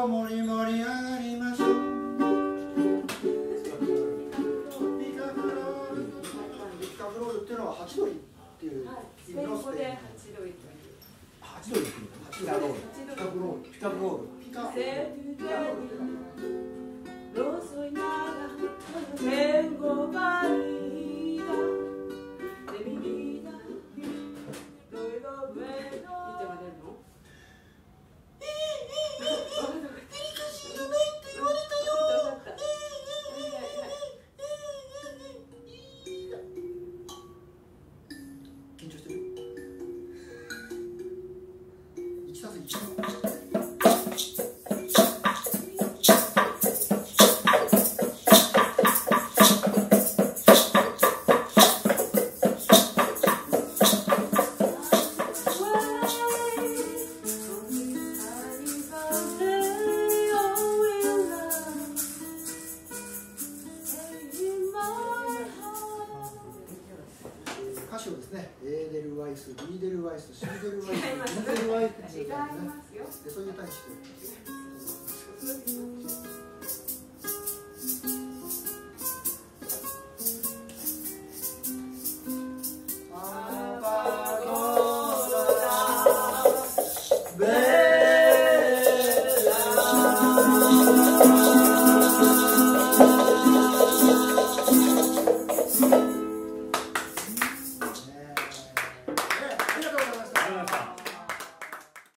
をもりもり上がりましょう。ピカフロール。ピカフロールっていうのはハチドリっていう意味のスペイン語。ハチドリっていうの。ピカフロール。ピカフロール。ピカフロール。ピカフロール。 Lo soñaba, tengo valida de mi vida, doy lo bueno. ¿Y te va a dar, no? 歌詞をですね、エーデルワイス、ビーデルワイス、シーデルワイス、ビーデルワイスっていうね、そういう歌にして